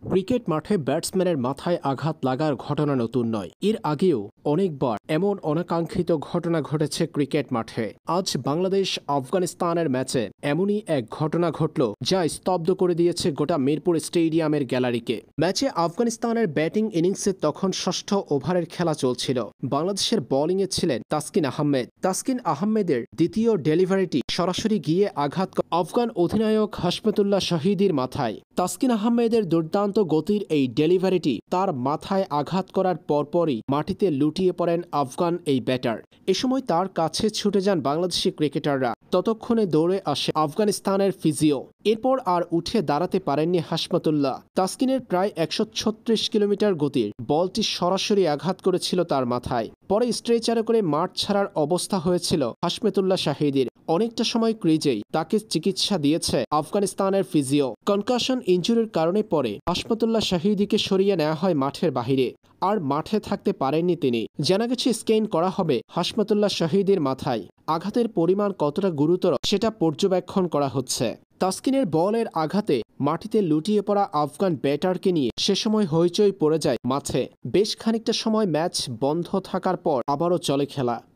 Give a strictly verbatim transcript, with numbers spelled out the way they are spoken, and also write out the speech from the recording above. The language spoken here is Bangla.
ক্রিকেট মাঠে ব্যাটসম্যানের মাথায় আঘাত লাগার ঘটনা নতুন নয়। এর আগেও অনেকবার এমন অনাকাঙ্ক্ষিত ঘটনা ঘটেছে ক্রিকেট মাঠে। আজ বাংলাদেশ আফগানিস্তানের ম্যাচে এমনই এক ঘটনা ঘটল যা স্তব্ধ করে দিয়েছে গোটা মিরপুর স্টেডিয়ামের গ্যালারিকে। ম্যাচে আফগানিস্তানের ব্যাটিং ইনিংসে তখন ষষ্ঠ ওভারের খেলা চলছিল। বাংলাদেশের বোলিংয়ে ছিলেন তাসকিন আহমেদ। তাসকিন আহমেদের দ্বিতীয় ডেলিভারিটি সরাসরি গিয়ে আঘাত করে আফগান অধিনায়ক হাশমতুল্লাহ শাহিদির মাথায়। তাসকিন আহমেদের দুর্দান্ত গতির এই ডেলিভারিটি তার মাথায় আঘাত করার পরপরই মাটিতে লুটিয়ে পড়েন আফগান এই ব্যাটার। এ সময় তার কাছে ছুটে যান বাংলাদেশি ক্রিকেটাররা। ততক্ষণে দৌড়ে আসে আফগানিস্তানের ফিজিও। এরপর আর উঠে দাঁড়াতে পারেননি হাশমতুল্লাহ। তাসকিনের প্রায় একশো ছত্রিশ কিলোমিটার গতির বলটি সরাসরি আঘাত করেছিল তার মাথায়। পরে স্ট্রেচারে করে মাঠ ছাড়ার অবস্থা হয়েছিল হাশমতুল্লাহ শাহিদির। অনেকটা সময় ক্রিজেই তাকে চিকিৎসা দিয়েছে আফগানিস্তানের ফিজিও। কনকাশন ইনজুরির কারণে পরে হাশমতুল্লাহ শাহিদিকে সরিয়ে নেওয়া হয় মাঠের বাহিরে। আর মাঠে থাকতে পারেননি তিনি। জানা গেছে স্ক্যান করা হবে হাশমতুল্লাহ শাহিদির মাথায়। আঘাতের পরিমাণ কতটা গুরুতর সেটা পর্যবেক্ষণ করা হচ্ছে। তাসকিনের বলের আঘাতে মাটিতে লুটিয়ে পড়া আফগান ব্যাটারকে নিয়ে সে সময় হইচই পড়ে যায় মাঠে। বেশ খানিকটা সময় ম্যাচ বন্ধ থাকার পর আবারও চলে খেলা।